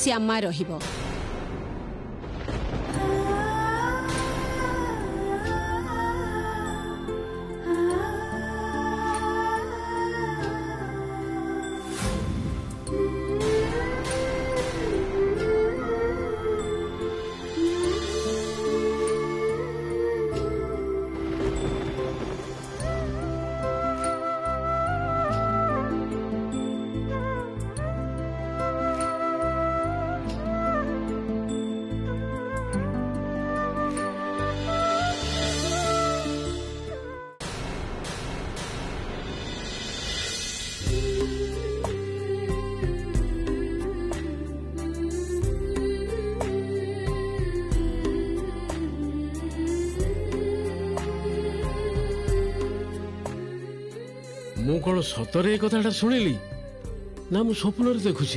श्यामा रहिबो। मु कौन सतरे कथाटा शुणिली ना मु स्वप्न देखुची?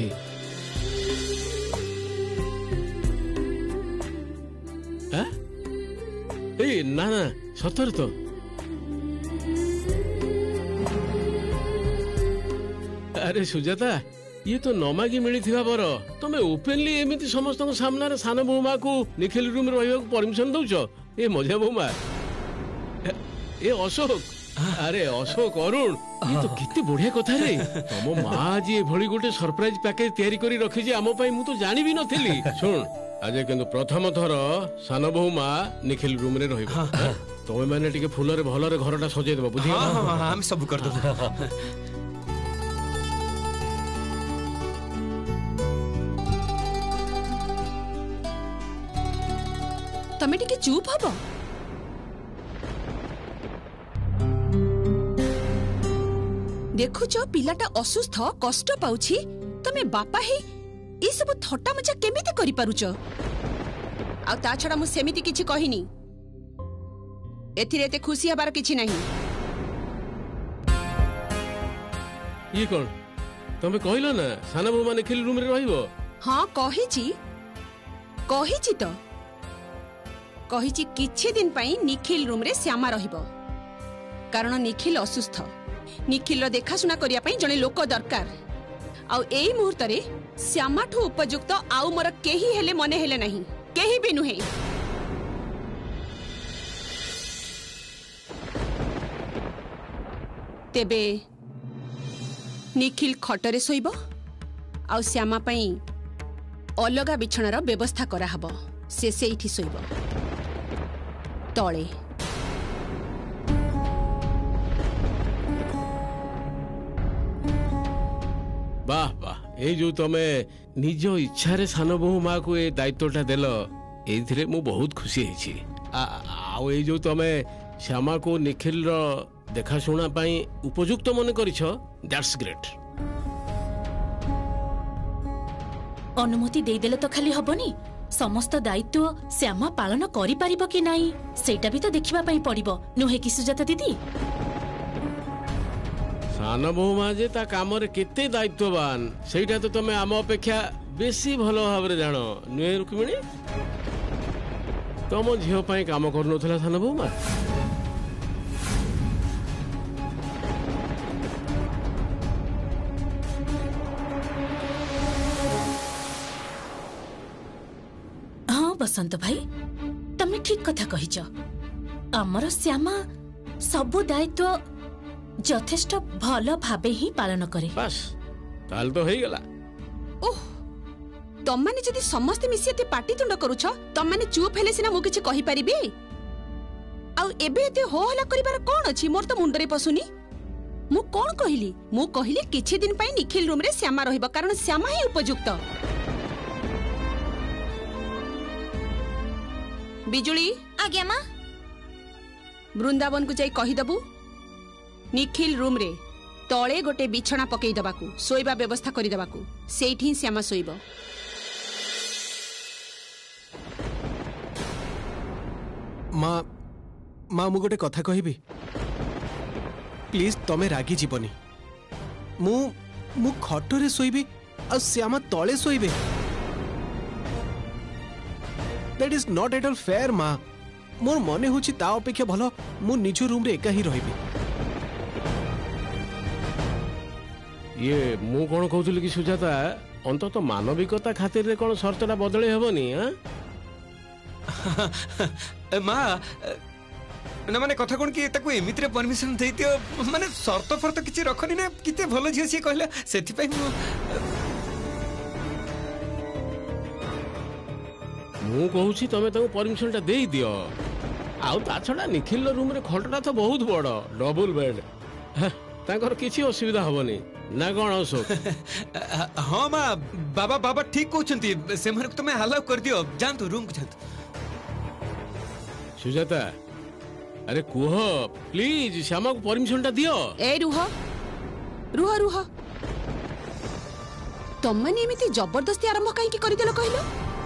ना ना सतर तो अरे सुजाता ये तो नमागी मिली थिबा बर तमे ओपनली एमिति समस्त सामने सान बहुमा को निखिल रूम रहिबा परमिशन दउछ? ए मजा बहुमा ए अशोक अरे अशोक अरुण ये तो कितने बढ़िया कथा रे। तुम माँ जी भली गोटे सरप्राइज पैकेज तैयारी करी रखी जे आम पई मु तो जानि भी नथिली। सुन आज किंतु प्रथम थर सान बहु माँ निखिल रूम रे रहिबो। तमे माने टिके फूल रे भल रे घरटा सजै देबो बुझी? हम सब कर दो। तमे टिके चुप हबो। देखुच पिलाटा असुस्थ कष्ट पाउछि तमे बापा हे ई सब थट्टा मजा केमिति करि पारुच? आ ता छडा मु सेमिति किछि कहिनी। एथिरे एते खुशी हबार किछि नाही। ये कोन तमे कहिलो ना साना बहु माने निखिल रूम रे रहिबो? हां कहिछि तो कहिछि किछि दिन पई निखिल रूम रे श्यामा रहिबो। कारण निखिल असुस्थ। निखिल देखाशुना करिया पई जने लोक दरकार। आउ एई मुहूर्त रे श्यामाठू उपयुक्त आउ मोर केही हेले मने हेले नहीं, केही भी नुहे। तेबे निखिल खटरे सोइबो आउ श्यामा पई अलगा बिछणार व्यवस्था करा हबो। से सेठी सोइबो तळे। वाह वाह ए जो तमे निज इच्छा रे सान बहु माँ को ए दायित्वटा देल एथिरे मु बहुत खुशी हेछि। आउ ए जो तमे श्यामा को निखिल रो देखाशुना पई उपयुक्त मन करिछ दैट्स ग्रेट। अनुमति दे देले तो खाली हबनी, समस्त दायित्व श्यामा पालन करि परिबो कि नाही सेटा भी तो देखिबा पई पड़िबो नुहे कि सुजाता दीदी? सान बहु माँ जे ता काम रे केते दायित्ववान सेटा तो तमे आम अपेक्षा बेसी भलो भाबरे जानो नुहे रुक्मिणी? तम झियो पई काम करनथला सान बहु माँ? हाँ बसंत भाई तमे ठीक कथा कहिच। आमर श्यामा सबु दायित्व यथेष्ट भल भाबे ही पालन करे। बस ताल तो हेई गला। ओह तम माने जदी समस्त मिसियते पाटी तुंड करूछ तम माने चुप हेले सिना मु किछि कहि परिबी। आउ एबे एते हो हला करिबार कोन अछि? मोर तो मुंडरे पसुनी। मु कोन कहिली? मु कहिली किछि दिन पई निखिल रूम रे श्यामा रहिबो कारण श्यामा ही उपयुक्त। बिजुली आज्ञा मां। वृंदावन को जाई कहि दबु निखिल रूम रे तळे गोटे बिछणा पकई दबाकू सोइबा व्यवस्था करि दबाकू सेठी श्यामा सोइबो। माँ माँ मु गोटे कथा कहिबी प्लीज तमे रागी जीवनी। मु खटरे सोइबी आ श्यामा तळे सोइबे। That is not at all fair माँ। मोर मने होची ता अपेक्षा भलो मु निज रूम रे एका ही रहिबी। ये मु कौन कहूली कि सुजाता अंतत मानविकता खातिर रे कोन शर्तटा बदले हेबनी हां माँ ना माने कथा कौन कि ताको एमिति रे परमिशन दे दियो माने शर्त फर्त किछि रखनी ना किते भलो झियो सी कहला सेति पई मु कहूची तमे ताको परमिशनटा देई दियो आउ ता छडा निखिल रूम रे खटटा तो बहुत बड़ डबल बेड ताकर किछि असुविधा हबनी ना कोन अशोक हाँ माँ बाबा बाबा ठीक कहउछंती से मन तुमे अलाउ कर दियो जानतु रूम को जानतु सुजाता अरे कुह प्लीज श्यामा को परमिशनटा दियो ए रुह रुह रुह तमने एमिति जबरदस्ती आरंभ काई की करिदेलो कहलो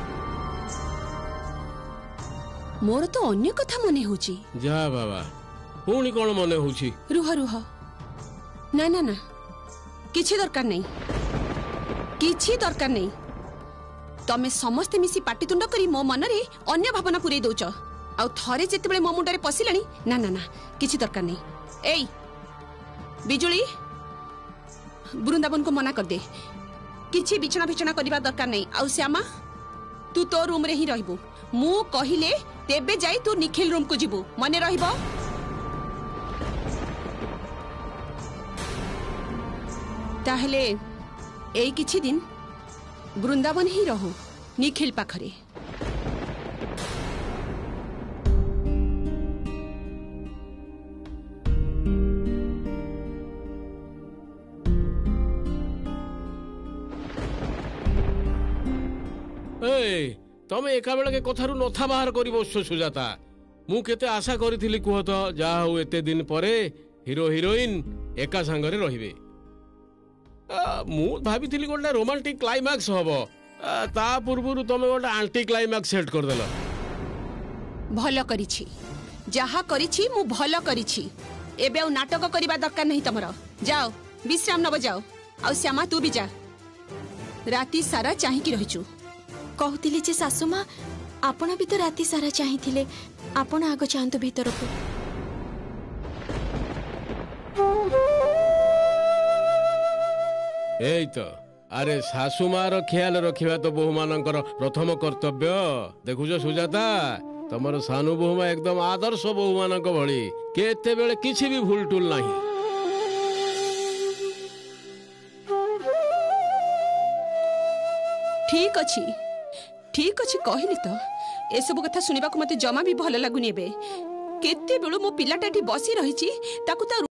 मोर तो अन्य कथा मने होची जा बाबा पुणी कोन मने होची रुह रुह ना ना ना किछि दरकार नहीं किछि दरकार नहीं तमे समस्त मिसी पाटितुंड करी मो मन रे अन्य भावना पुरै दउछ आउ थरे जेते बेले मो मुंडरे पसिलानी ना ना ना किछि दरकार नहीं एई बिजुली वृंदावन को मना कर दे किछि बिछना बिछना करबा दरकार नहीं आउ श्यामा तू तो रूम रे ही रहबो मु कहिले तेबे जाई तू निखिल रूम को जिबो मने रहबो ताहले एई किछि दिन वृंदावन ही रहो निखिल पाखरे तमे एका बेला के कथारु नथा बाहर करी बसो सुजाता मु केते आशा करिथिली कुह तो जा हो एते दिन परे हीरो हीरोइन एका संगरे रहिबे मु भाबिथिली गोटे रोमांटिक क्लाइमैक्स हबो ता पूर्वरु तमे गोटे एंटी क्लाइमैक्स सेट कर देला भलो करिछि जहा करिछि मु भलो करिछि एबे आ नाटक करबा दरकार नहीं तमरो जाओ विश्राम नब जाओ आ श्यामा तू भी जा राती सारा चाहि की रहिछु कहूतिली जे सासु माँ आपण भी तो राती सारा चाहिए आपण आग जातु भीतर को एई तो अरे सासु मार ख्याल रखिबा तो बहु मानकर प्रथम कर्तव्य देखुछ सुजाता तमर सानु बहुमा एकदम आदर्श बहु मानक भली केते बेले किछि भी भूल टूल नाही ठीक अच्छी कहली तो ए सब कथा सुनिबा को मते जमा भी भल लागुनी एबे केते बेलु मो पिलाटा एठी बसी रहिछि ताकू ता